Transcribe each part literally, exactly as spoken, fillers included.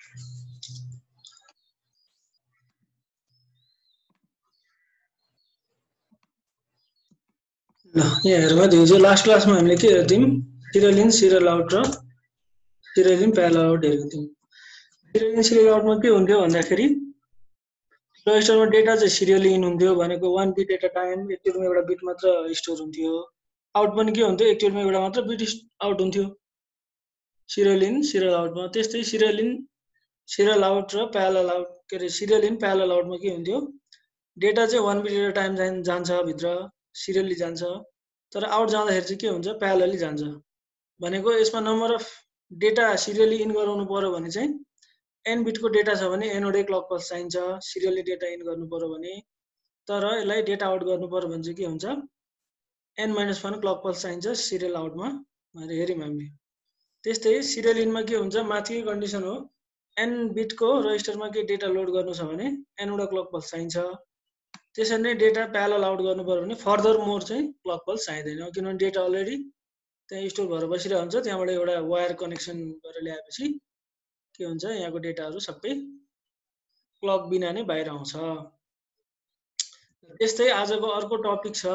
ल यहाँ हेरौँ है हिजो लास्ट क्लासमा हामीले के हेर्थ्यौँ सिरियल इन सिरियल आउट र सिरियल इन प्यारलल आउट हेरेको थियौँ। सिरियल इन सिरियल आउटमा के हुन्थ्यो भन्दाखेरि रजिस्टरमा डेटा चाहिँ सिरियली इन हुन्थ्यो भनेको one bit at a time एकचोटिमा एउटा बिट मात्र स्टोर हुन्थ्यो। आउट पनि के हुन्थ्यो एकचोटिमा एउटा मात्र बिट आउट हुन्थ्यो सिरियल इन सिरियल आउटमा। त्यस्तै सिरियल इन सिरियल आउट र प्यारलल आउट के अरे सिरियल इन प्यारलल आउटमा के हुन्थ्यो डेटा चाहिँ one bit at a time जान्छ भित्र सिरियली जान्छ तर आउट जाँदाखेरि चाहिँ के हुन्छ प्यारलली जान्छ भनेको यसमा number of data serially in गराउनु पर्यो भने चाहिँ एन बिटको डेटा छ भने एनवटै क्लक पल्स चाहिन्छ सिरियली डेटा इन गर्नु पर्यो भने। तर यसलाई डेटा आउट गर्नु पर्यो भने चाहिँ के हुन्छ n minus one clock pulse चाहिन्छ सिरियल आउटमा भनेर हेऱ्यौँ हामीले। त्यस्तै सिरियल इनमा के हुन्छ माथिकै कन्डिसन हो एन बिटको रजिस्टरमा के डेटा लोड गर्नु छ भने एनवटा क्लक पल्स चाहिन्छ। त्यसरी नै डेटा प्यारलल आउट गर्नु पर्यो भने फर्दर मोर चाहिँ क्लक पल्स चाहिँदैन किनभने डेटा अलरेडी त्यहाँ स्टोर भएर बसिरहेको हुन्छ त्यहाँबाट एउटा वायर कनेक्सन गरेर ल्याएपछि के हुन्छ यहाँको डेटाहरू सबै क्लक बिना नै बाहिर आउँछ। त्यस्तै आजको अर्को टपिक छ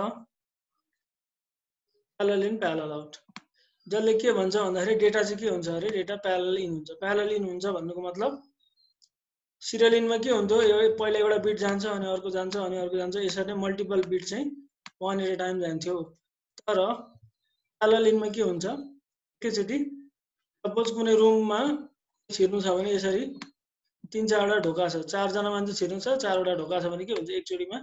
प्यारलल इन प्यारलल आउट जसले के भन्छ भन्दाखेरि डेटा चाहिँ के हुन्छ अरे डेटा प्यारलल इन हुन्छ। प्यारलल इन हुन्छ भन्नुको मतलब सिरियल इनमा के हुन्थ्यो पहिला एउटा बिट जान्छ अनि अर्को जान्छ अनि अर्को जान्छ यसरी नै मल्टिपल बिट चाहिँ वान एट अ टाइम जान्थ्यो। तर प्यारलल इनमा के हुन्छ एकैचोटि सपोज कुनै रुममा छिर्नु छ भने यसरी तीन चारवटा ढोका छ चारजना मान्छे छिर्नु छ चारवटा ढोका छ भने के हुन्छ एकचोटिमा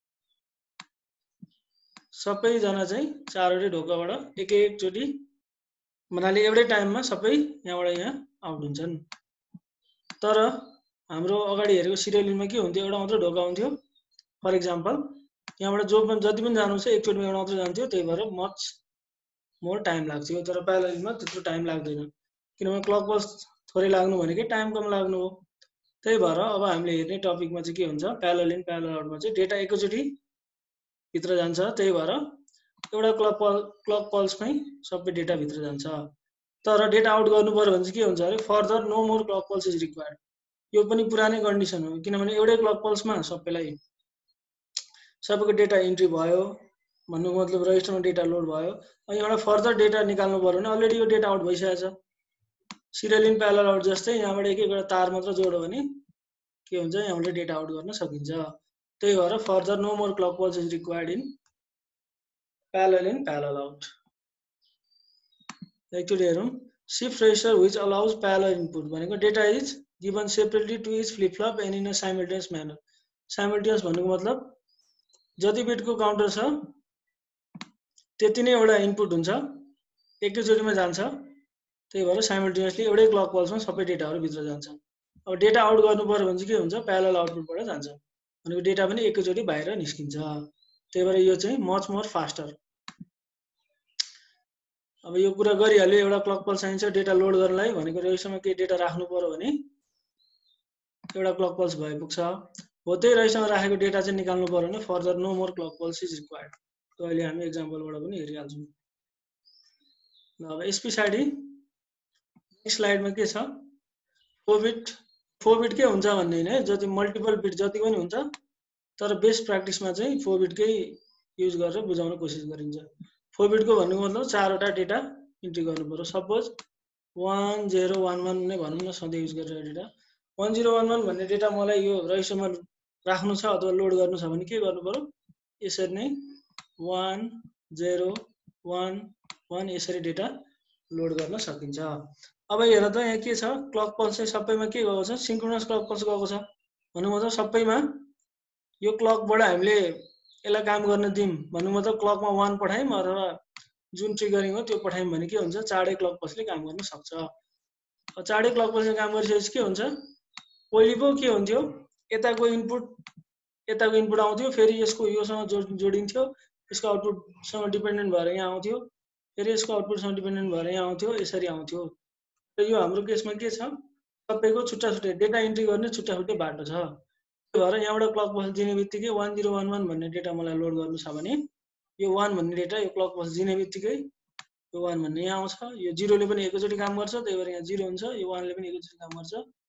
सबैजना चाहिँ चारवटै ढोकाबाट एक एकचोटि भन्नाले एउटै टाइममा सबै यहाँबाट यहाँ आउट हुन्छन्। तर हाम्रो अगाडि हेरेको सिरियल इनमा के हुन्थ्यो एउटा मात्र ढोका हुन्थ्यो फर इक्जाम्पल यहाँबाट जो पनि जति पनि जानु छ एकचोटिमा एउटा मात्र जान्थ्यो त्यही भएर मच मोर टाइम लाग्थ्यो। तर प्यारलल इनमा त्यत्रो टाइम लाग्दैन किनभने क्लक पल्स थोरै लाग्नु भनेकै टाइम कम लाग्नु हो। त्यही भएर अब हामीले हेर्ने टपिकमा चाहिँ के हुन्छ प्यारलल इन प्यारलल आउटमा चाहिँ डेटा एकैचोटि भित्र जान्छ त्यही भएर एउटा क्लक पल क्लक पल्समै सबै डेटा भित्र जान्छ। तर डेटा आउट गर्नु पर्यो भने चाहिँ के हुन्छ अरे further no more clock pulse is required यो पनि पुरानै कन्डिसन हो किनभने एउटै क्लक पल्समा सबैलाई सबैको डेटा इन्ट्री भयो भन्नुको मतलब रजिस्टरमा डेटा लोड भयो अनि एउटा फर्दर डेटा निकाल्नु पर्यो भने अलरेडी यो डेटा आउट भइसकेको छ। सिरियल इन प्यारलल आउट जस्तै यहाँबाट एक एकवटा तार मात्र जोड्यो भने के हुन्छ यहाँबाट डेटा आउट गर्न सकिन्छ। त्यही भएर further no more clock pulse is required in parallel in parallel out. एकचोटि हेरौँ shift register which allows parallel input भनेको data is given separately to each flip flop and in a simultaneous manner. Simultaneous भन्नुको मतलब जति बिटको counter छ त्यति नै एउटा इनपुट हुन्छ एकैचोटिमा जान्छ त्यही भएर साइमल्टेनियसली एउटै क्लक पल्समा सबै डेटाहरू भित्र जान्छ। अब डेटा आउट गर्नु पर्यो भने चाहिँ के हुन्छ प्यारलल आउटपुटबाट जान्छ भनेको डेटा पनि एकैचोटि बाहिर निस्किन्छ त्यही भएर यो चाहिँ मच मोर फास्टर। अब यो कुरा गरिहाल्यो एउटा क्लक पल्स चाहिन्छ डेटा लोड गर्नलाई भनेको रजिस्टरमा केही डेटा राख्नु पर्यो भने एउटा क्लक पल्स भइ पुग्छ हो त्यही रजिस्टरमा राखेको डेटा चाहिँ निकाल्नु पर्यो भने further no more clock pulse is required. त अहिले हामी एक्जाम्पलबाट पनि हेरिहाल्छौँ। अब यस पछाडि नेक्स्ट स्लाइडमा के छ फोर बिट फोर बिट के हुन्छ भन्ने हैन जति मल्टिपल बिट जति पनि हुन्छ तर बेस्ट प्र्याक्टिसमा चाहिँ फोर बिटकै युज गरेर बुझाउन कोसिस गरिन्छ। फोर बिटको भन्नुको मतलब चारवटा डेटा इन्ट्री गर्नु पर्यो suppose one zero one one नै भनौँ न सधैँ युज गरेर data one zero one one भन्ने डेटा मलाई यो रजिस्टरमा राख्नु छ अथवा लोड गर्नु छ भने के गर्नु पर्यो यसरी नै वान जेरो वान वान यसरी डेटा लोड गर्न सकिन्छ। अब हेर त यहाँ के छ क्लक पल्स चाहिँ सबैमा के गएको छ सिन्क्रोनस क्लक पल्स गएको छ भन्नु मतलब सबैमा यो क्लकबाट हामीले यसलाई काम गर्न दिउँ भन्नु मतलब क्लकमा वान पठायौँ अथवा जुन ट्रिगरिङ हो त्यो पठायौँ भने के हुन्छ चाँडै क्लक पल्सले काम गर्न सक्छ। चाँडै क्लक पल्सले काम गरिसकेपछि के हुन्छ पहिले पो के हुन्थ्यो यताको इनपुट यताको इनपुट आउँथ्यो फेरि यसको योसँग जोड जोडिन्थ्यो यसको आउटपुटसँग डिपेन्डेन्ट भएर यहाँ आउँथ्यो फेरि यसको आउटपुटसँग डिपेन्डेन्ट भएर यहाँ आउँथ्यो यसरी आउँथ्यो। र यो हाम्रो केसमा के छ सबैको छुट्टा छुट्टै डेटा इन्ट्री गर्ने छुट्टा छुट्टै बाटो छ त्यही भएर यहाँबाट क्लक पल्स दिने बित्तिकै वान जिरो वान वान भन्ने डेटा मलाई लोड गर्नु छ भने यो वान भन्ने डेटा यो क्लक पल्स दिने बित्तिकै यो वान भन्ने यहाँ आउँछ यो जिरोले पनि एकैचोटि काम गर्छ त्यही भएर यहाँ जिरो हुन्छ यो वानले पनि एकैचोटि काम गर्छ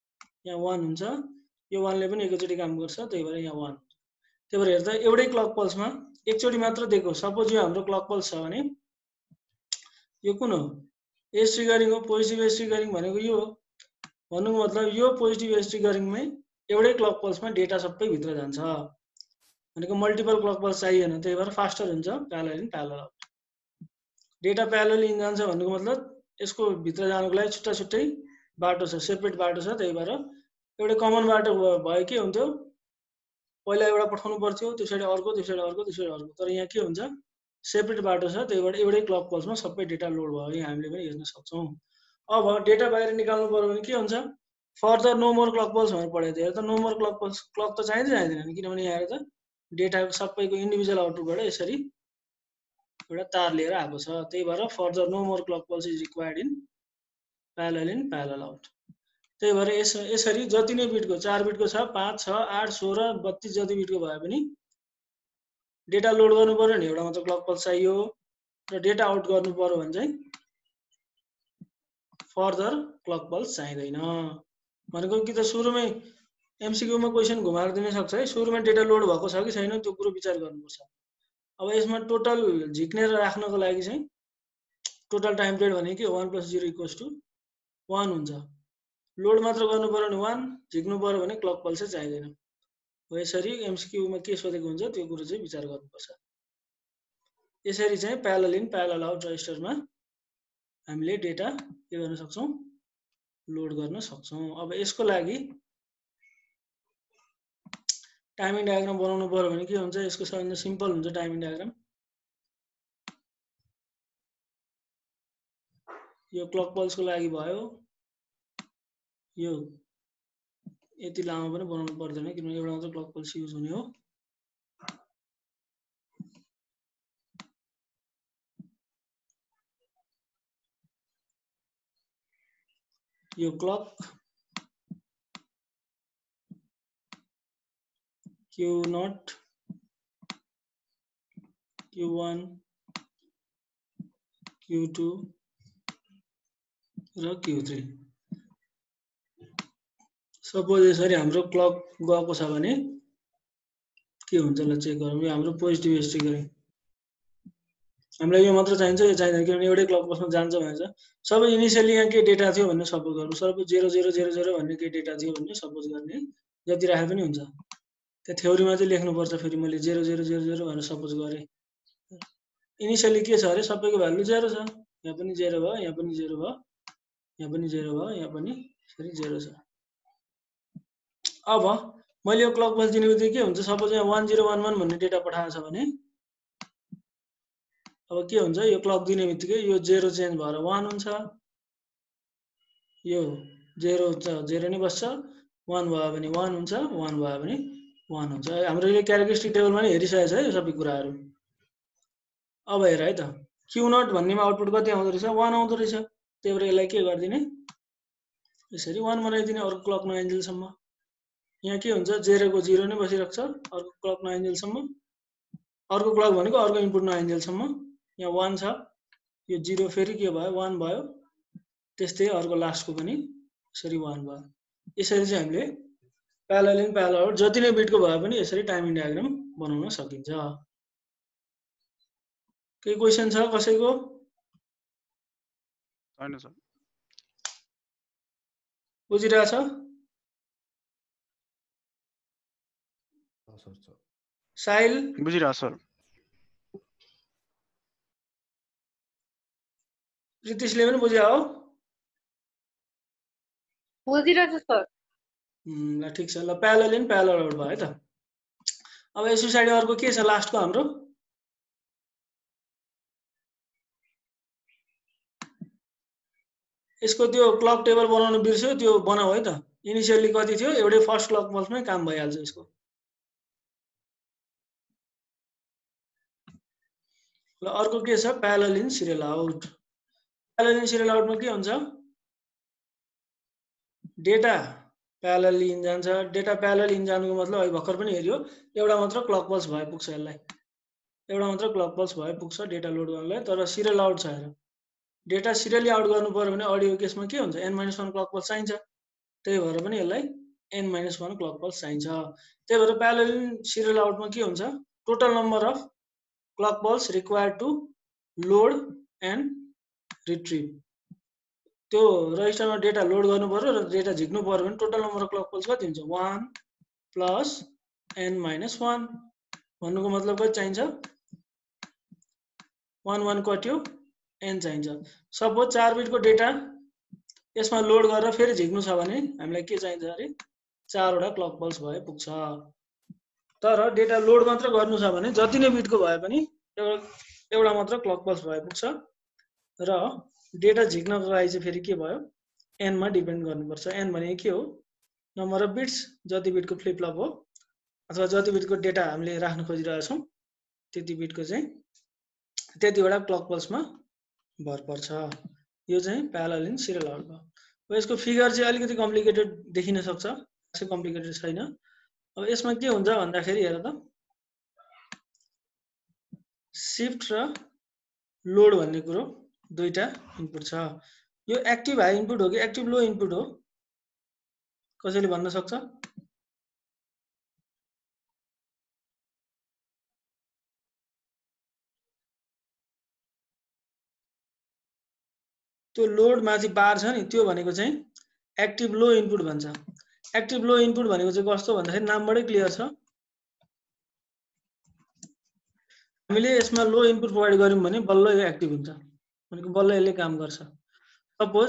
यहाँ one हुन्छ, यो one ले पनि एकैचोटि काम गर्छ, त्यही भएर यहाँ one। त्यही भएर हेर्दा एउटै क्लक पल्समा एकचोटि मात्र दिएको। सपोज यो हाम्रो क्लक पल्स छ भने यो कुन हो? एज ट्रिगरिङ हो, पोजिटिभ एज ट्रिगरिङ भनेको यो हो। भन्नुको मतलब यो पोजिटिभ एज ट्रिगरिङमै एउटै क्लक पल्समा डेटा सबै भित्र जान्छ भनेको मल्टिपल क्लक पल्स चाहिएन, त्यही भएर फास्टर हुन्छ parallel in parallel out. Data parallel in जान्छ भन्नुको मतलब यसको भित्र जानुको लागि छुट्टा छुट्टै बाटो छ, सेपरेट बाटो छ, त्यही भएर एउटै कमन बाटो भयो के हुन्थ्यो, पहिला एउटा पठाउनु पर्थ्यो, त्यसैले अर्को, त्यसैले अर्को, त्यसैले अर्को। तर यहाँ के हुन्छ, सेपरेट बाटो छ, त्यही भएर एउटै क्लक पल्समा सबै डेटा लोड भयो, यहाँ हामीले पनि हेर्न सक्छौँ। अब डेटा बाहिर निकाल्नु पर्यो भने के हुन्छ, further no more clock pulse भनेर पढाएको थियो। त no more clock pulse clock त चाहिँदै चाहिँदैन, किनभने यहाँ त डेटाको सबैको इन्डिभिजुअल आउटपुटबाट यसरी एउटा तार लिएर आएको छ, त्यही भएर further no more clock pulse is required in parallel in parallel out. त्यही भएर यस यसरी जति नै बिटको, चार बिटको छ, पाँच छ, आठ सोह्र बत्तीस जति बिटको भए पनि डेटा लोड गर्नु पर्यो भने एउटा मात्र क्लक पल्स चाहियो, र डेटा आउट गर्नु पर्यो भने चाहिँ फर्दर क्लक पल्स चाहिँदैन। भनेको कि त सुरुमै एमसिक्यूमा क्वेसन घुमाएर दिन सक्छ है, सुरुमा डेटा लोड भएको छ कि छैन त्यो कुरो विचार गर्नुपर्छ। अब यसमा टोटल झिक्नेर राख्नको लागि चाहिँ टोटल टाइम पिरियड भनेको के one plus zero equals to one हुन्छ। लोड मात्र गर्नु पर्यो भने वान, झिक्नु पर्यो भने क्लक पल्सै चाहिँदैन। हो यसरी एमसिक्यूमा के सोधेको हुन्छ त्यो कुरो चाहिँ विचार गर्नुपर्छ। यसरी चाहिँ प्यारलल इन प्यारलल आउट रजिस्टरमा हामीले डेटा के गर्न सक्छौँ, लोड गर्न सक्छौँ। अब यसको लागि टाइमिङ डायग्राम बनाउनु पर्यो भने के हुन्छ, यसको सबैभन्दा सिम्पल हुन्छ टाइमिङ डायग्राम। यो क्लक पल्सको लागि भयो, यो यति लामो पनि बनाउनु पर्दैन किनभने एउटा मात्र क्लक पल्स युज हुने हो। यो clock Q not, Q one, Q two र क्यू थ्री। सपोज यसरी हाम्रो क्लक गएको छ भने के हुन्छ ल चेक गरौँ। यो हाम्रो पोजिटिभ एज ट्रिगरिङ, हामीलाई यो मात्र चाहिन्छ, यो चाहिँदैन किनभने एउटै क्लक पल्समा जान्छ भनेर सबै इनिसियली यहाँ के डेटा थियो भन्ने सपोज गर्नु। Suppose zero zero zero zero भन्ने के डेटा थियो भन्ने सपोज गर्ने, जति राखे पनि हुन्छ। त्यो थ्योरीमा चाहिँ लेख्नुपर्छ, फेरि मैले जेरो जेरो जेरो जेरो भनेर सपोज गरेँ। इनिसियली के छ अरे सबैको भ्यालु जेरो छ, यहाँ पनि जेरो भयो, यहाँ पनि जेरो भयो, यहाँ पनि जेरो भयो, यहाँ पनि फेरि जेरो छ। अब मैले यो क्लक पल्स दिने बित्तिकै के हुन्छ, सपोज यहाँ वान जिरो वान वान भन्ने डेटा पठाएको छ भने अब के हुन्छ, यो क्लक दिने बित्तिकै यो जेरो चेन्ज भएर वान हुन्छ, यो जेरो जेरो नै बस्छ, वान भयो भने वान हुन्छ, वान भयो भने वान हुन्छ। हाम्रो यो क्यारेक्टरिस्टिक टेबलमा नि हेरिसकेको छ है सबै कुराहरू। अब हेर है त, क्यू नट भन्नेमा आउटपुट कति आउँदो रहेछ, वान आउँदो रहेछ। त्यही भएर यसलाई के गरिदिने, यसरी वान बनाइदिने अर्को क्लक नआइन्जेलसम्म। यहाँ के हुन्छ, जेरोको जिरो नै बसिरहेको छ अर्को क्लक नआइन्जेलसम्म, अर्को क्लक भनेको अर्को इनपुट नआइन्जेलसम्म। यहाँ वान छ, यो जिरो फेरि के भयो, वान भयो, त्यस्तै अर्को लास्टको पनि यसरी वान भयो। यसरी चाहिँ हामीले प्यारलल इन प्यारलल आउट जति नै बिटको भए पनि यसरी टाइमिङ डायग्राम बनाउन सकिन्छ। केही क्वेसन छ कसैको? हैन सर। बुझिरहेछ? साहिल बुझिरहेछ सर। रितिशले पनि बुझ्या हो? बुझिरहेछ सर। ल ठिक छ, ल प्यारलल इन प्यारलल आउट भयो है त। अब यस पछाडि अर्को के छ लास्टको हाम्रो, यसको त्यो क्लक टेबल बनाउनु बिर्स्यो, त्यो बनाऊ है त। इनिसियली कति थियो, एउटै फर्स्ट क्लक पल्समै काम भइहाल्छ यसको। ल अर्को के छ, parallel in serial out. Parallel in serial आउटमा के हुन्छ, डेटा प्यारलल इन जान्छ। डेटा प्यारलल इन जानुको मतलब अहिले भर्खर पनि हेऱ्यो, एउटा मात्र क्लक पल्स भए पुग्छ, यसलाई एउटा मात्र क्लक पल्स भए पुग्छ डेटा लोड गर्नलाई। तर सिरियल आउट छ, हेर डेटा सिरियली आउट गर्नु पर्यो भने अडियो केसमा के हुन्छ, n minus one clock pulse चाहिन्छ। त्यही भएर पनि यसलाई n minus one clock pulse चाहिन्छ। त्यही भएर प्यारालेल सिरियल आउटमा के हुन्छ, total number of clock pulse required to load and retrieve. त्यो रजिस्टरमा डेटा लोड गर्नु पर्यो र डेटा झिक्नु पर्यो भने total number of clock pulse कति हुन्छ, one plus n minus one. भन्नुको मतलब कति चाहिन्छ, वान वान कट्यो, एन चाहिन्छ। सपोज चार बिटको डेटा यसमा लोड गरेर फेरि झिक्नु छ भने हामीलाई के चाहिन्छ अरे, चारवटा क्लक पल्स भए पुग्छ। तर डेटा लोड मात्र गर्नु छ भने जति नै बिटको भए पनि एउटा मात्र क्लक पल्स भए पुग्छ। र डेटा झिक्नको लागि चाहिँ फेरि के भयो, एनमा डिपेन्ड गर्नुपर्छ। एन भनेको के हो, नम्बर अफ बिट्स, जति बिटको फ्लिप फ्लप हो अथवा जति बिटको डेटा हामीले राख्न खोजिरहेका छौँ त्यति बिटको चाहिँ त्यतिवटा क्लक पल्समा भर पर्छ। यो चाहिँ प्यारालेल इन सिरियल आउट भयो। अब यसको फिगर चाहिँ अलिकति कम्प्लिकेटेड देखिन सक्छ, त्यसै कम्प्लिकेटेड छैन। अब यसमा के हुन्छ भन्दाखेरि हेर त, शिफ्ट र लोड भन्ने कुरो दुईटा इनपुट छ। यो एक्टिभ हाई इनपुट हो कि एक्टिभ लो इनपुट हो, कसैले भन्न सक्छ? त्यो लोड माथि बार छ नि, त्यो भनेको चाहिँ एक्टिभ लो इनपुट भन्छ। एक्टिभ लो इनपुट भनेको चाहिँ कस्तो भन्दाखेरि नामबाटै क्लियर छ। हामीले यसमा लो इनपुट प्रोभाइड गर्यौँ भने बल्ल यो एक्टिभ हुन्छ, भनेको बल्ल यसले काम गर्छ। सपोज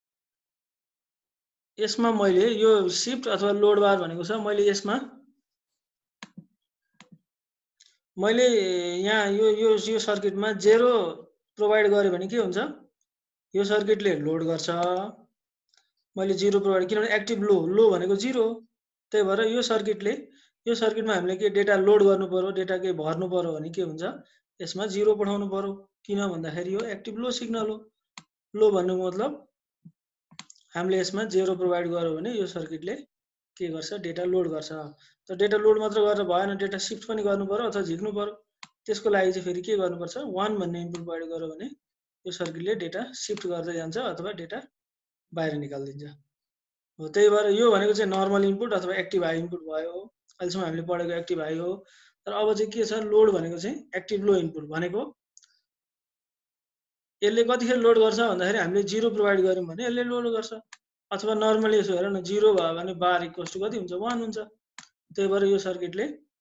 यसमा मैले यो शिफ्ट अथवा लोड बार भनेको छ, मैले यसमा मैले यहाँ यो यो यो सर्किटमा जेरो प्रोभाइड गरेँ भने के हुन्छ, यो सर्किटले लोड गर्छ। मैले जिरो प्रोभाइड, किनभने एक्टिभ लो, लो भनेको जिरो, त्यही भएर यो सर्किटले यो सर्किटमा हामीले के डेटा लोड गर्नु पर्यो, डेटा के भर्नु पर्यो भने के हुन्छ, यसमा जिरो पठाउनु पर्यो। किन भन्दाखेरि यो एक्टिभ लो सिग्नल हो। लो भन्नुको मतलब हामीले यसमा जेरो प्रोभाइड गर्यो भने यो सर्किटले के गर्छ, डेटा लोड गर्छ। तर डेटा लोड मात्र गरेर भएन, डेटा सिफ्ट पनि गर्नु पर्यो अथवा झिक्नु पर्यो। त्यसको लागि चाहिँ फेरि के गर्नुपर्छ, वान भन्ने इनपुट प्रोभाइड गर्यो भने यो सर्किटले डेटा सिफ्ट गर्दै जान्छ अथवा डेटा बाहिर निकालिदिन्छ। हो, त्यही भएर यो भनेको चाहिँ नर्मल इनपुट अथवा एक्टिभ हाई इनपुट भयो। अहिलेसम्म हामीले पढेको एक्टिभ हाई हो। तर अब चाहिँ के छ, लोड भनेको चाहिँ एक्टिभ लो इनपुट भनेको यसले कतिखेर लोड गर्छ भन्दाखेरि हामीले जिरो प्रोभाइड गर्यौँ भने यसले लोड गर्छ। अथवा नर्मली यसो हेर न, जिरो भयो भने बार इक्वल्स टु कति हुन्छ, वान हुन्छ। त्यही भएर यो सर्किटले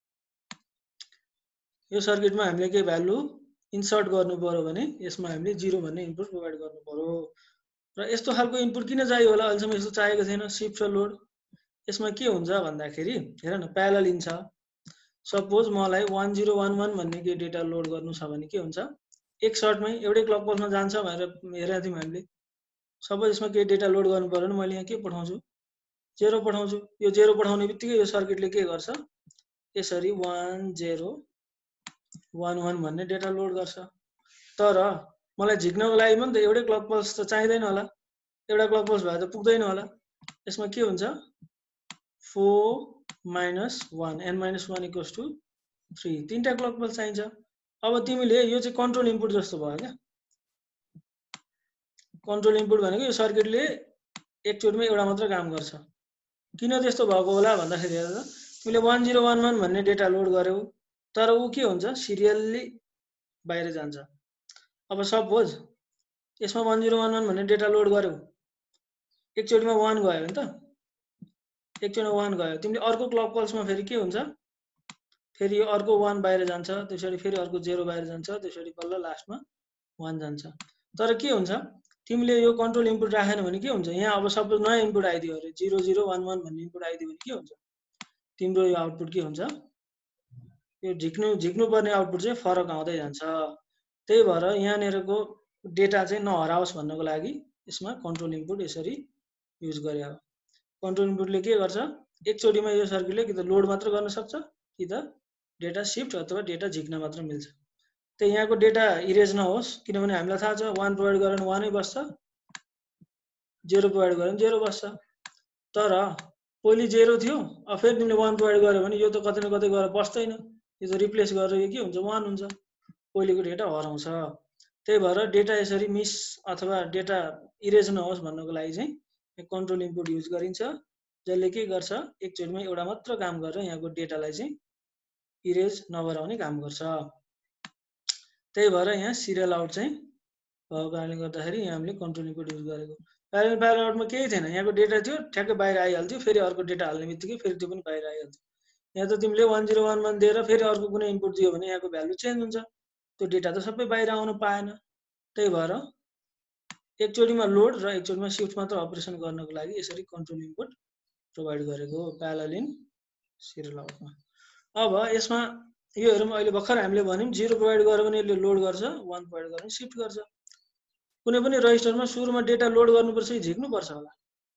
यो सर्किटमा हामीले के भ्यालु इन्सर्ट गर्नु पर्यो भने यसमा हामीले जिरो भन्ने इनपुट प्रोभाइड गर्नु पर्यो। र यस्तो खालको इनपुट किन चाहियो होला, अहिलेसम्म यस्तो चाहिएको थिएन शिफ्ट र लोड। यसमा के हुन्छ भन्दाखेरि हेर न, प्यारालेल इन छ। सपोज मलाई वान जिरो वान वान भन्ने के डेटा लोड गर्नु छ भने के हुन्छ, एक सर्टमै एउटै क्लक पल्समा जान्छ भनेर हेरेका थियौँ हामीले। सपोज यसमा के डेटा लोड गर्नु पर्यो भने मैले यहाँ के पठाउँछु, जेरो पठाउँछु। यो जेरो पठाउने बित्तिकै यो सर्किटले के गर्छ, यसरी वान जेरो वान वान भन्ने डेटा लोड गर्छ। तर मलाई झिक्नको लागि पनि त एउटै क्लक पल्स त चाहिँदैन होला, एउटा क्लक पल्स भए त पुग्दैन होला। यसमा के हुन्छ, four minus one, n minus one equals to three, तिनवटा क्लक पल्स चाहिन्छ। अब तिमीले यो चाहिँ कन्ट्रोल इनपुट जस्तो भयो क्या। कन्ट्रोल इनपुट भनेको यो सर्किटले एकचोटिमा एउटा मात्र काम गर्छ। किन त्यस्तो भएको होला भन्दाखेरि हेर त, तिमीले वान जिरो वान वान भन्ने डेटा लोड गर्यौ, तर ऊ के हुन्छ, सिरियल्ली बाहिर जान्छ। अब सपोज यसमा वान जिरो वान वान भन्ने डेटा लोड गर्यौ, एकचोटिमा वान गयो भने त, एकचोटिमा वान गयो, तिमीले अर्को क्लक पल्समा फेरि के हुन्छ, फेरि यो अर्को वान बाहिर जान्छ, त्यसरी फेरि अर्को जेरो बाहिर जान्छ, त्यसरी बल्ल लास्टमा वान जान्छ। तर के हुन्छ, तिमीले यो कन्ट्रोल इनपुट राखेन भने के हुन्छ, यहाँ अब सपोज नयाँ इनपुट आइदियो अरे, जिरो जिरो वान वान भन्ने इनपुट आइदियो भने के हुन्छ, तिम्रो यो आउटपुट के हुन्छ, यो झिक्नु झिक्नुपर्ने आउटपुट चाहिँ फरक आउँदै जान्छ। त्यही भएर यहाँनिरको डेटा चाहिँ नहराओस् भन्नको लागि यसमा कन्ट्रोल इनपुट यसरी युज गरे हो। कन्ट्रोल इनपुटले के गर्छ, एकचोटिमा यो सर्किटले कि त लोड मात्र गर्न सक्छ कि त डेटा सिफ्ट अथवा डेटा झिक्न मात्र मिल्छ। त्यही यहाँको डेटा इरेज नहोस्, किनभने हामीलाई थाहा छ वान प्रोभाइड गरेर वानै बस्छ, जेरो प्रोभाइड गर्यो भने जेरो बस्छ। तर पहिले जेरो थियो, अब फेरि तिमीले वान प्रोभाइड गर्यो भने यो त कतै न कतै गएर बस्दैन, यो त रिप्लेस गरेर यो के हुन्छ, वान हुन्छ, पहिलेको डेटा हराउँछ। त्यही भएर डेटा यसरी मिस अथवा डेटा इरेज नहोस् भन्नको लागि चाहिँ कन्ट्रोल इनपुट युज गरिन्छ। जसले के गर्छ एकचोटिमा एउटा मात्र काम गरेर यहाँको डेटालाई चाहिँ इरेज नगराउने काम गर्छ। त्यही भएर यहाँ सिरियल आउट चाहिँ भएको कारणले गर्दाखेरि यहाँ हामीले कन्ट्रोल इनपुट युज गरेको। प्यारेलल प्यारेलल आउटमा केही थिएन, यहाँको डेटा थियो ठ्याक्कै बाहिर आइहाल्थ्यो, फेरि अर्को डेटा हाल्ने बित्तिकै फेरि त्यो पनि बाहिर आइहाल्थ्यो। यहाँ त तिमीले वन जिरो वान वान दिएर फेरि अर्को कुनै इनपुट दियो भने यहाँको भ्यालु चेन्ज हुन्छ, त्यो डेटा त सबै बाहिर आउन पाएन। त्यही भएर एकचोटिमा लोड र एकचोटिमा सिफ्ट मात्र अपरेसन गर्नको लागि यसरी कन्ट्रोल इनपुट प्रोभाइड गरेको प्यारेलल इन सिरियल आउटमा। अब यसमा यो हेरौँ, अहिले भर्खर हामीले भन्यौँ जिरो प्रोभाइड गर्यो भने यसले लोड गर्छ, वान प्रोभाइड गर्यो भने सिफ्ट गर्छ। कुनै पनि रजिस्टरमा सुरुमा डेटा लोड गर्नुपर्छ कि झिक्नुपर्छ होला?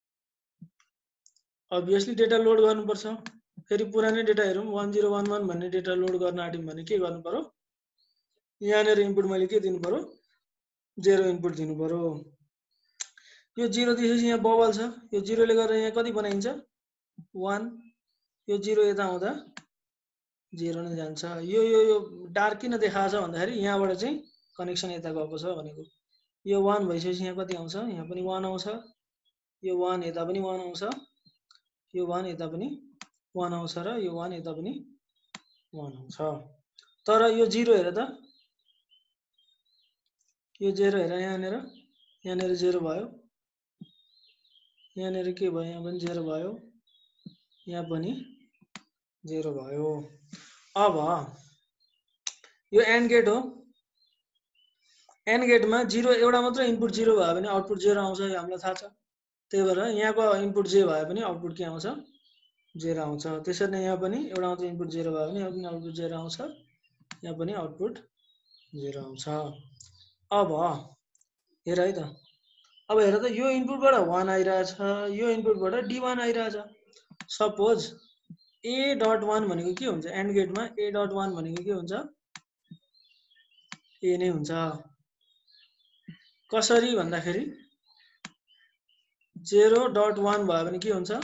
अभियसली डेटा लोड गर्नुपर्छ। फेरि पुरानै डेटा हेरौँ, वन जिरो वान वान भन्ने डेटा लोड गर्न आँट्यौँ भने के गर्नु पर्यो? यहाँनिर इनपुट मैले के दिनु पर्यो? जेरो इनपुट दिनु पर्यो। यो जिरो दिएपछि यहाँ बबल छ, यो जिरोले गर्दा यहाँ कति बनाइन्छ? वान। यो जिरो यता आउँदा जिरो नै जान्छ। यो यो यो डार्क किन देखाएको छ भन्दाखेरि यहाँबाट चाहिँ कनेक्सन यता गएको छ भनेको। यो वान भइसकेपछि यहाँ कति आउँछ? यहाँ पनि वान आउँछ। यो वान यता पनि वान आउँछ, यो वान यता पनि वान आउँछ र यो वान यता पनि वान आउँछ। तर यो जिरो हेर त, यो जेरो हेर, यहाँनिर यहाँनिर जेरो भयो, यहाँनिर के भयो? यहाँ पनि जेरो भयो, यहाँ पनि जेरो भयो। अब यो एन्ड गेट हो। एन्ड गेटमा जिरो एउटा मात्र इनपुट जिरो भयो भने आउटपुट जेरो आउँछ, यो हामीलाई थाहा छ। त्यही भएर यहाँको इनपुट जे भयो भने आउटपुट के आउँछ? जेरो आउँछ। त्यसरी नै यहाँ पनि एउटा मात्र इनपुट जेरो भयो भने यहाँ पनि आउटपुट जेरो आउँछ, यहाँ पनि आउटपुट जेरो आउँछ। अब हेर है त, अब हेर त, यो इनपुटबाट वान आइरहेछ, यो इनपुटबाट डी वान आइरहेछ। सपोज ए डट वान भनेको के हुन्छ? एन्ड गेटमा ए डट वान भनेको के हुन्छ? ए नै हुन्छ। कसरी भन्दाखेरि जेरो डट वान भयो भने के हुन्छ?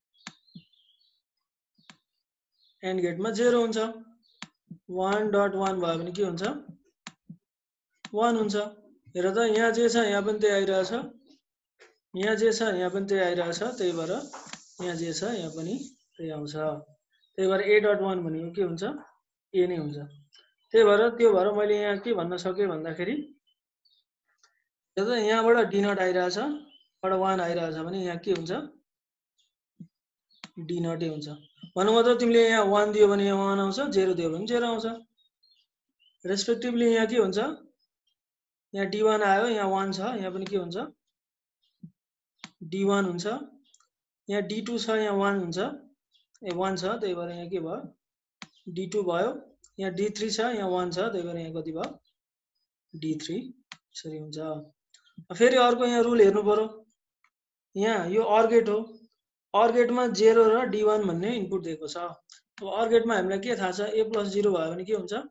एन्ड गेटमा जेरो हुन्छ। वान डट वान भयो भने के हुन्छ? वान हुन्छ। हेर त, यहाँ जे छ यहाँ पनि त्यही आइरहेछ, यहाँ जे छ यहाँ पनि त्यही आइरहेछ। त्यही भएर यहाँ जे छ यहाँ पनि त्यही आउँछ। त्यही भएर ए डट वान भनेको के हुन्छ? ए नै हुन्छ। त्यही भएर त्यो भएर मैले यहाँ के भन्न सकेँ भन्दाखेरि यहाँबाट डी नट आइरहेछ, बाट वान आइरहेछ भने यहाँ के हुन्छ? डी नटै हुन्छ। भन्नु मतलब तिमीले यहाँ वान दियो भने यहाँ वान आउँछ, जेरो दियो भने जेरो आउँछ। रेस्पेक्टिभली यहाँ के हुन्छ? यहाँ डी वान आयो, यहाँ वान छ, यहाँ पनि के हुन्छ? डी वान हुन्छ। यहाँ डी टू छ, यहाँ वान हुन्छ, ए वान छ, त्यही भएर यहाँ के भयो? डी टू भयो। यहाँ डी थ्री छ, यहाँ वान छ, त्यही भएर यहाँ कति भयो? D three. यसरी हुन्छ। फेरि अर्को यहाँ रुल हेर्नु पर्यो। यहाँ यो अर गेट हो, अर गेटमा जेरो र डी वान भन्ने इनपुट दिएको छ। अब अर गेटमा हामीलाई के थाहा छ? ए प्लस जिरो भयो भने के हुन्छ?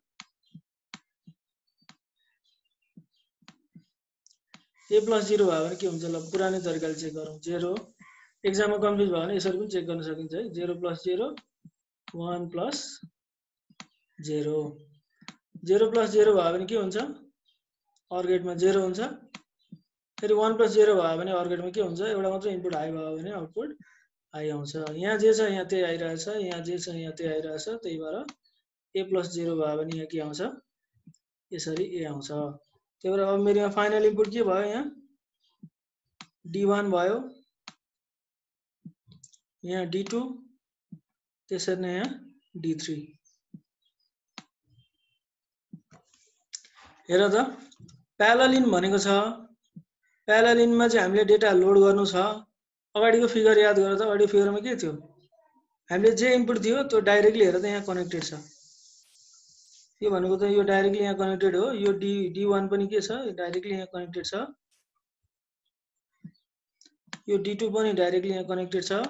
ए प्लस जिरो भयो भने के हुन्छ? ल पुरानै तरिकाले चेक गरौँ। जेरो एक्जाममा कन्फ्युज भयो भने यसरी पनि चेक गर्न सकिन्छ है। Zero plus zero, one plus zero. Zero plus zero भयो भने के हुन्छ? अर गेटमा जेरो हुन्छ। फेरि वान प्लस जेरो भयो भने अर गेटमा के हुन्छ? एउटा मात्र इनपुट हाई भयो भने आउटपुट हाई आउँछ। यहाँ जे छ यहाँ त्यही आइरहेछ, यहाँ जे छ यहाँ त्यही आइरहेछ। त्यही भएर ए प्लस जेरो भयो भने यहाँ के आउँछ? यसरी ए आउँछ। त्यही भएर अब मेरो यहाँ फाइनल इनपुट के भयो? यहाँ डी वान भयो, यहाँ डी टू, त्यसरी नै यहाँ डी थ्री। हेर त, प्यारेलल इन भनेको छ। प्यारेलल इनमा चाहिँ हामीले डेटा लोड गर्नु छ। अगाडिको फिगर याद गर त, अगाडिको फिगरमा के थियो? हामीले जे इनपुट दियो त्यो डाइरेक्टली हेर त यहाँ कनेक्टेड छ। यो भनेको त यो डाइरेक्टली यहाँ कनेक्टेड हो। यो डी डी वान पनि के छ? डाइरेक्टली यहाँ कनेक्टेड छ। यो डी टू पनि डाइरेक्टली यहाँ कनेक्टेड छ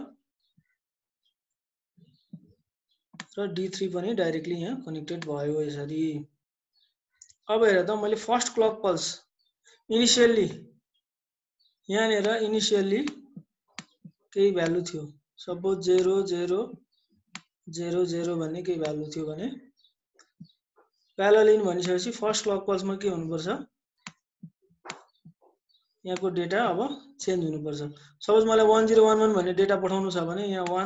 र डी थ्री पनि डाइरेक्टली यहाँ कनेक्टेड भयो यसरी। अब हेर त, मैले फर्स्ट क्लक पल्स इनिशियली यहाँनिर इनिशियली केही भ्यालु थियो, suppose zero zero zero zero भन्ने केही भ्यालु थियो भने प्यारेलल इन भनिसकेपछि फर्स्ट क्लक पल्समा के हुनुपर्छ? यहाँको डेटा अब चेन्ज हुनुपर्छ। सपोज मलाई वन जिरो वन वन भन्ने डेटा पठाउनु छ भने यहाँ वन,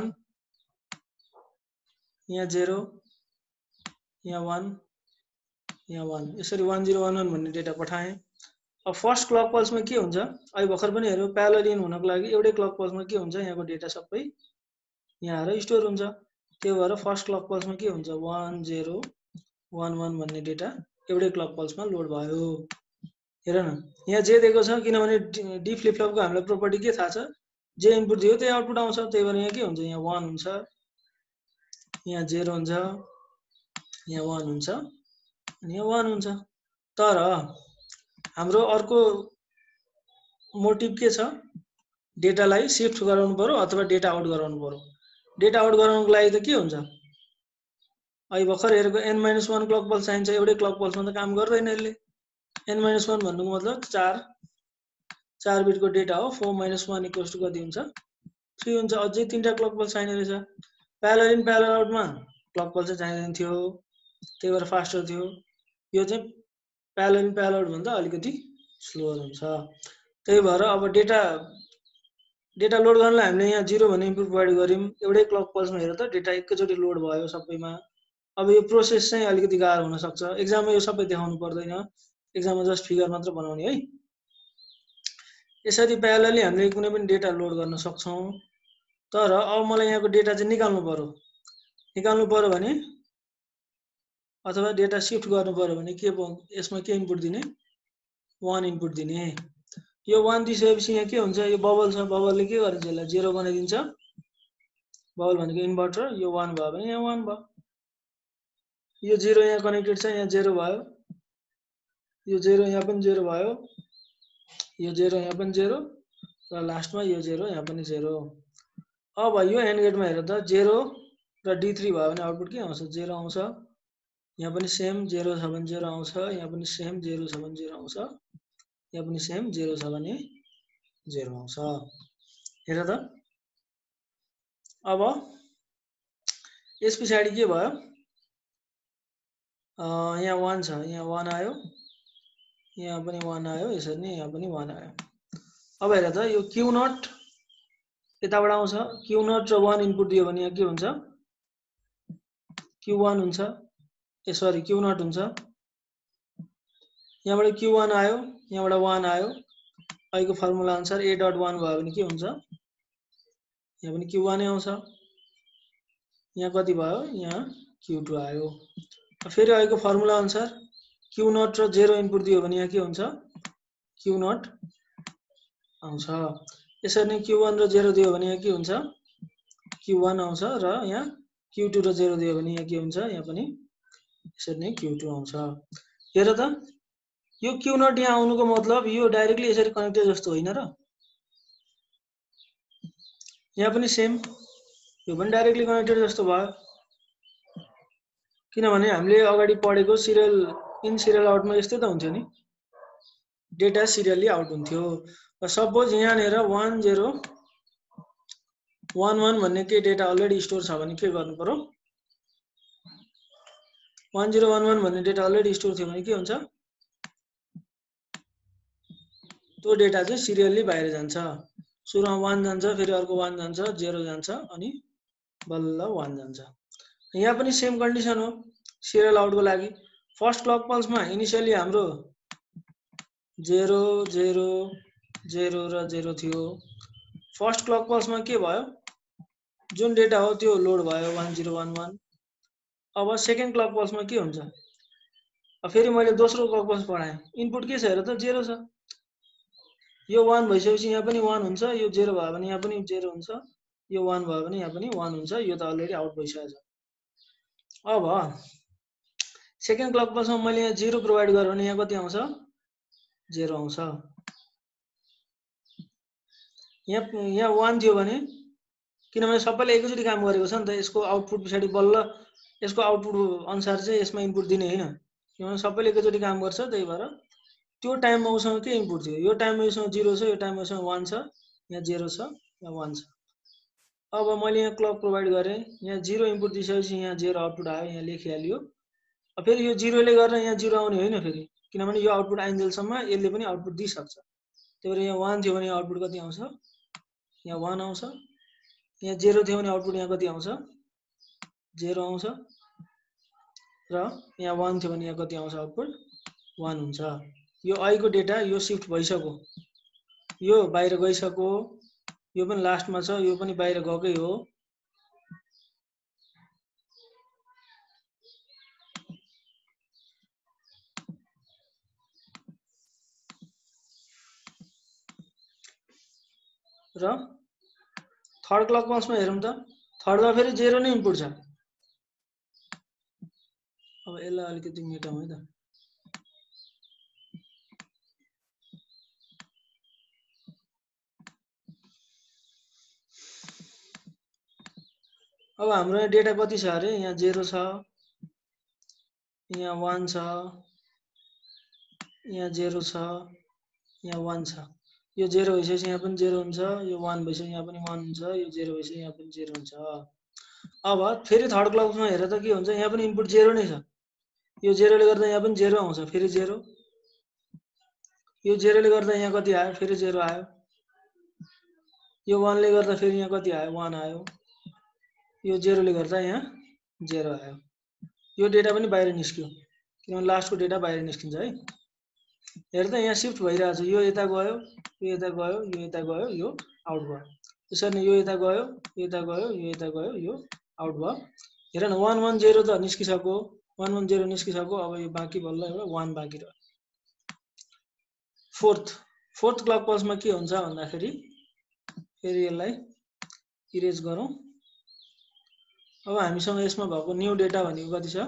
यहाँ जेरो, यहाँ वन, यहाँ वन, यसरी वन जिरो वन वन भन्ने डेटा पठाएँ। अब फर्स्ट क्लक पल्समा के हुन्छ, अहिले भर्खर पनि हेऱ्यो प्यारेलल इन हुनको लागि एउटै क्लक पल्समा के हुन्छ, यहाँको डेटा सबै यहाँ आएर स्टोर हुन्छ। त्यो भएर फर्स्ट क्लक पल्समा के हुन्छ, वन जेरो वन वन भन्ने डेटा एउटै क्लक पल्समा लोड भयो। हेर न यहाँ जे दिएको छ, किनभने डी फ्लिप फ्लपको हामीलाई प्रोपर्टी के थाहा छ, जे इनपुट दियो त्यही आउटपुट आउँछ। त्यही भएर यहाँ के हुन्छ, यहाँ वन हुन्छ, यहाँ जेरो हुन्छ, यहाँ वन हुन्छ, अनि यहाँ वन हुन्छ। तर हाम्रो अर्को मोटिभ के छ, डेटालाई सिफ्ट गराउनु पर्यो अथवा डेटा आउट गराउनु पर्यो। डेटा आउट गराउनुको लागि त के हुन्छ, अहिले भर्खर हेरेको N minus one clock pulse चाहिन्छ। एउटै क्लक पल्समा त काम गर्दैन यसले। एन माइनस वन भन्नुको मतलब चार चार बिटको डेटा हो। Four minus one equals two कति हुन्छ, थ्री हुन्छ। अझै तिनवटा क्लक पल्स चाहिने रहेछ। प्यारेलल इन प्यारेलल आउटमा क्लक पल्स चाहिँ चाहिँदैन थियो, त्यही भएर फास्टर थियो। यो चाहिँ प्यारेलल इन प्यारेलल आउट भन्दा अलिकति स्लोर हुन्छ। त्यही भएर अब डेटा डेटा लोड गर्नलाई हामीले यहाँ जिरो भन्ने इनपुट प्रोभाइड गऱ्यौँ। एउटै क्लक पल्समा हेर त डेटा एकैचोटि लोड भयो सबैमा। अब यो प्रोसेस चाहिँ अलिकति गाह्रो हुन सक्छ। एक्जाममा यो सबै देखाउनु पर्दैन, एक्जाममा जस्ट फिगर मात्र बनाउने है। यसरी प्यारेलली हामीले कुनै पनि डेटा लोड गर्न सक्छौँ। तर अब मलाई यहाँको डेटा चाहिँ निकाल्नु पर्यो। निकाल्नु पर्यो भने अथवा डेटा सिफ्ट गर्नु पर्यो भने के यसमा के इनपुट दिने, वन इनपुट दिने। यो वन दिइसकेपछि यहाँ के हुन्छ, यो बबल छ, बबलले के गरिन्छ, यसलाई जेरो बनाइदिन्छ। बबल भनेको इन्भर्टर। यो वन भयो भने यहाँ वन भयो। यो जेरो यहाँ कनेक्टेड छ, यहाँ जेरो भयो। यो जेरो यहाँ पनि जेरो भयो। यो जेरो यहाँ पनि जेरो र लास्टमा यो जेरो यहाँ पनि जेरो। अब यो एन्ड गेटमा हेर त जेरो र डी थ्री भयो भने आउटपुट के आउँछ, जेरो आउँछ। यहाँ पनि सेम जेरो छ भने जेरो आउँछ। यहाँ पनि सेम जेरो छ भने जेरो आउँछ। यहाँ पनि सेम जेरो छ भने जेरो आउँछ। हेर त अब यस पछाडि के भयो, यहाँ वन छ, यहाँ वन आयो, यहाँ पनि वन आयो, यसरी नै यहाँ पनि वन आयो। अब हेर त यो क्यू नट यताबाट आउँछ। क्यू नट र वन इनपुट दियो भने यहाँ के हुन्छ, क्यू वन हुन्छ, ए सरी क्यू नट हुन्छ। यहाँबाट क्यू वन आयो, यहाँबाट वन आयो। अहिलेको फर्मुला अनुसार ए डट वन भयो भने के हुन्छ, यहाँ पनि क्यू वन आउँछ। यहाँ कति भयो, यहाँ क्यू टू आयो। फेरि अहिलेको फर्मुला अनुसार क्यू नट र जेरो इनपुट दियो भने यहाँ के हुन्छ, क्यू नट आउँछ। यसरी नै क्यू वन र जेरो दियो भने यहाँ के हुन्छ, क्यू वन आउँछ। र यहाँ क्यू टू र जेरो दियो भने यहाँ के हुन्छ, यहाँ पनि यसरी नै क्यू टू आउँछ। हेर त यो क्यू नट यहाँ आउनुको मतलब यो डाइरेक्टली यसरी कनेक्टेड जस्तो होइन र। यहाँ पनि सेम, यो पनि डाइरेक्टली कनेक्टेड जस्तो भयो। किनभने हामीले अगाडि पढेको सिरियल इन सिरियल आउटमा यस्तै त हुन्थ्यो नि, डेटा सिरियली आउट हुन्थ्यो। र सपोज यहाँनिर वन जेरो वन वन भन्ने के डेटा अलरेडी स्टोर छ भने के गर्नु पर्यो, वन जिरो वन वन भन्ने डेटा अलरेडी स्टोर थियो भने के हुन्छ, त्यो डेटा चाहिँ सिरियली बाहिर जान्छ। सुरुमा वन जान्छ, फेरि अर्को वन जान्छ, जेरो जान्छ, अनि बल्ल वन जान्छ। यहाँ पनि सेम कन्डिसन हो सिरियल आउटको लागि। फर्स्ट क्लक पल्समा इनिसियली हाम्रो जेरो जेरो जेरो र जेरो थियो। फर्स्ट क्लक पल्समा के भयो, जुन डेटा हो त्यो लोड भयो वन जिरो वन वन। अब सेकेन्ड क्लक पल्समा के हुन्छ, फेरि मैले दोस्रो क्लक पल्स पढाएँ, इनपुट के छ हेर त, जेरो छ। यो वन भइसकेपछि यहाँ पनि वन हुन्छ, यो जेरो भयो भने यहाँ पनि जेरो हुन्छ, यो वन भयो भने यहाँ पनि वन हुन्छ। यो त अलरेडी आउट भइसकेको छ। अब सेकेन्ड क्लक पल्समा मैले यहाँ जिरो प्रोभाइड गरेँ भने यहाँ कति आउँछ, जेरो आउँछ। यहाँ यहाँ वन थियो भने, किनभने सबैले एकैचोटि काम गरेको छ नि त, यसको आउटपुट पछाडि बल्ल यसको आउटपुट अनुसार चाहिँ यसमा इनपुट दिने होइन, किनभने सबैले एकैचोटि काम गर्छ। त्यही भएर त्यो टाइममा उसँग के इनपुट थियो, यो टाइममा उसँग जिरो छ, यो टाइममा उसँग वान छ, यहाँ जेरो छ, यहाँ वान छ। अब मैले यहाँ क्लक प्रोभाइड गरेँ, यहाँ जिरो इनपुट दिइसकेपछि यहाँ जेरो आउटपुट आयो, यहाँ लेखिहाल्यो। फेरि यो जिरोले गरेर यहाँ जिरो आउने होइन फेरि, किनभने यो आउटपुट आइन्जेलसम्म यसले पनि आउटपुट दिइसक्छ। त्यही भएर यहाँ one थियो भने आउटपुट कति आउँछ यहाँ one आउँछ यहाँ zero थियो भने आउटपुट यहाँ कति आउँछ zero आउँछ र यहाँ one थियो भने यहाँ कति आउँछ आउटपुट one हुन्छ यो I को डेटा यो शिफ्ट भइसक्यो यो बाहिर गइसक्यो यो पनि लास्टमा छ यो पनि बाहिर गएकै हो र थर्ड क्लक पल्समा हेरौँ त थर्डमा फेरि zero नै इनपुट छ अब यसलाई अलिकति मेटाउँ है त अब हाम्रो यहाँ डेटा कति छ अरे यहाँ zero छ यहाँ one छ यहाँ zero छ यहाँ one छ यो zero भइसकेपछि यहाँ पनि zero हुन्छ यो one भइसकेपछि यहाँ पनि one हुन्छ यो zero भइसकेपछि यहाँ पनि zero हुन्छ अब फेरि थर्ड क्लकमा हेर त के हुन्छ यहाँ पनि इनपुट zero नै छ यो zero ले गर्दा यहाँ पनि zero आउँछ फेरि zero यो zero ले गर्दा यहाँ कति आयो फेरि zero आयो यो one ले गर्दा फेरि यहाँ कति आयो one आयो यो zero ले गर्दा यहाँ zero आयो यो डेटा पनि बाहिर निस्क्यो किनभने लास्टको डेटा बाहिर निस्किन्छ है हेर त यहाँ शिफ्ट भइरहेछ यो यता गयो यो यता गयो यो यता गयो यो आउट भयो त्यसरी नै यो यता गयो यो यता गयो यो यता गयो यो आउट भयो हेर न one one zero त निस्किसक्यो one one zero निस्किसक्यो अब यो बाँकी बल्ल एउटा one बाँकी रह्यो फोर्थ फोर्थ क्लक पल्समा के हुन्छ भन्दाखेरि फेरि यसलाई इरेज गरौँ अब हामीसँग यसमा भएको न्यू डेटा भनेको कति छ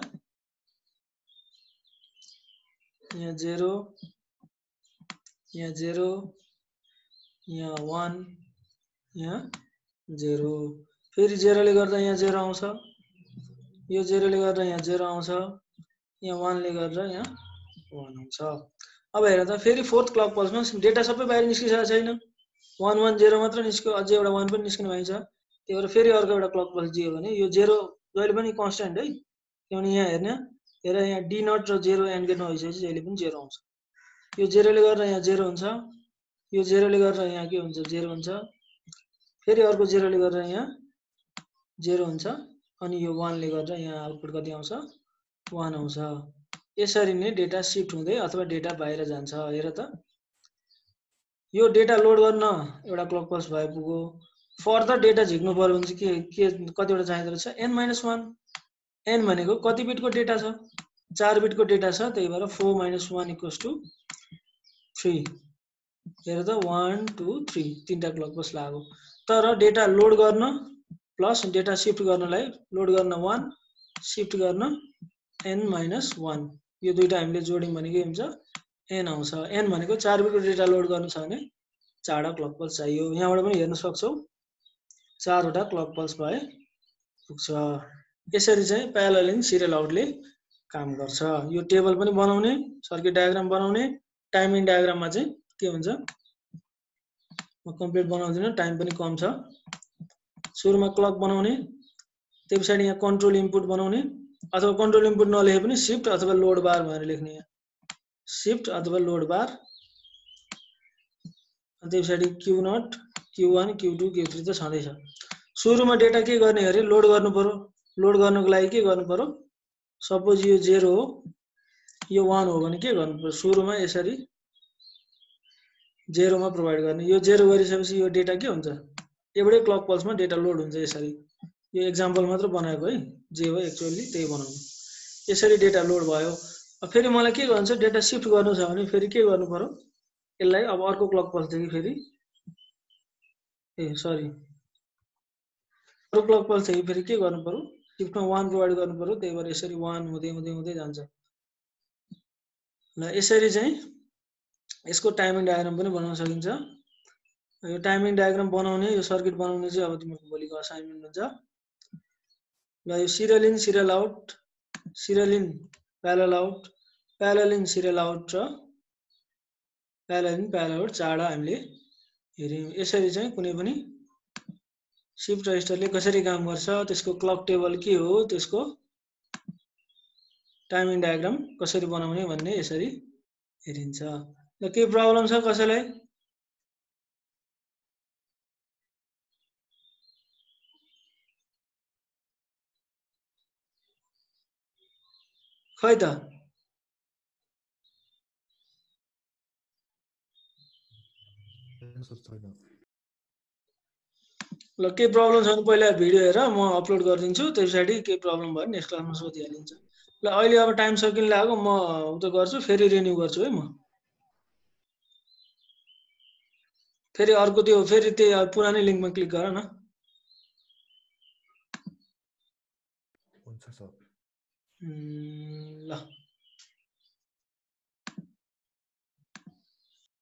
यहाँ zero यहाँ zero यहाँ one यहाँ zero फेरि zero ले गर्दा यहाँ zero आउँछ यो zero ले गर्दा यहाँ zero आउँछ यहाँ one ले गर्दा यहाँ one आउँछ अब हेर त फेरि फोर्थ क्लक पल्समा डेटा सबै बाहिर निस्किसकेको छैन one one zero मात्र निस्क्यो अझै एउटा one पनि निस्किनु भइन्छ त्यही भएर फेरि अर्को एउटा क्लक पल्स दियो भने यो zero जहिले पनि कन्स्ट्यान्ट है किनभने यहाँ हेर्ने हेर यहाँ d नट र zero एन्ड गेट नभइसकेपछि जहिले पनि zero आउँछ यो zero ले गर्दा यहाँ zero हुन्छ यो zero ले गर्दा यहाँ के हुन्छ zero हुन्छ फेरि अर्को zero ले गर्दा यहाँ zero हुन्छ अनि यो one ले गर्दा यहाँ आउटपुट कति आउँछ one आउँछ यसरी नै डेटा शिफ्ट हुँदै अथवा डेटा बाहिर जान्छ हेर त यो डेटा लोड गर्न एउटा क्लक पल्स भए पुग्यो फर्दर डेटा झिक्नु पर्यो भने चाहिँ के के कतिवटा चाहिँदो रहेछ n minus one n भनेको कति बिटको डेटा छ चार बिटको डेटा छ त्यही भएर four minus one equals to three हेर त one two three तीनटा क्लक पल्स लाग्यो तर डेटा लोड गर्न प्लस डेटा शिफ्ट गर्नलाई लोड गर्न one शिफ्ट गर्न n minus one यो दुईटा हामीले जोड्यौं भने के हुन्छ n आउँछ n भनेको चार बिटको डेटा लोड गर्नु छ भने चारवटा क्लक पल्स चाहियो यहाँबाट पनि हेर्न सक्छौ चारवटा क्लक पल्स भए पुग्छ यसरी चाहिँ प्यारालल सिरियल आउटले काम गर्छ यो टेबल पनि बनाउने सर्किट डायग्राम बनाउने टाइमिङ डायग्राममा चाहिँ के हुन्छ म कम्प्लिट बनाउँदिन टाइम पनि कम छ सुरुमा क्लक बनाउने त्यसपछि यहाँ कन्ट्रोल इनपुट बनाउने अथवा कन्ट्रोल इनपुट नलेखे पनि शिफ्ट अथवा लोड बार भनेर लेख्ने यहाँ शिफ्ट अथवा लोड बार त्यसपछि Q not Q one Q two Q three त छँदै छ सुरुमा डेटा के गर्ने गरे लोड गर्नु पर्यो लोड गर्नको लागि के गर्नु पर्यो सपोज यो zero हो यो one हो भने के गर्नु पर्यो सुरुमा यसरी zero मा प्रोवाइड गर्ने यो zero गरिसकेपछि यो डेटा के हुन्छ एउटै क्लक पल्समा डेटा लोड हुन्छ यसरी यो एक्जाम्पल मात्र बनाएको है जे हो एक्चुअली त्यही बनाउनु यसरी डेटा लोड भयो अब फेरि मलाई के गर्नु छ डेटा शिफ्ट गर्नु छ भने फेरि के गर्नु पर्यो यसलाई अब अर्को क्लक पल्स देखि फेरि ए सरी अर्को क्लक पल्स देखि फेरि के गर्नु पर्यो शिफ्टमा one प्रोवाइड गर्नु पर्यो त्यही भएर यसरी one हुँदै हुँदै हुँदै जान्छ ल यसरी चाहिँ यसको टाइमिङ डायग्राम पनि बनाउन सकिन्छ यो टाइमिङ डायग्राम बनाउने यो सर्किट बनाउने चाहिँ अब तिम्रो भोलिको असाइनमेन्ट हुन्छ ल यो serial in serial out serial in parallel out parallel in serial out र प्यारलल इन प्यारलल आउट चारवटा हामीले हेर्यौं यसरी चाहिँ कुनै पनि शिफ्ट रजिस्टरले कसरी काम गर्छ त्यसको क्लक टेबल के हो त्यसको टाइमिङ डायग्राम कसरी बनाउने भन्ने यसरी हेरिन्छ ल के प्रब्लम छ कसैलाई खै त एन्सर छैन। ल के प्रब्लम छ भने पहिला भिडियो हेर, म अपलोड गरिदिन्छु, त्यस पछाडि के प्रब्लम भयो नेक्स्ट क्लासमा सोधिहालिन्छ। ल अहिले अब टाइम सकिन लाग्यो, म उता गर्छु, फेरि रिन्यू गर्छु है म। फेरि अर्को त्यो फेरि त्यो पुरानै लिङ्कमा क्लिक गर न। हुन्छ सर। ल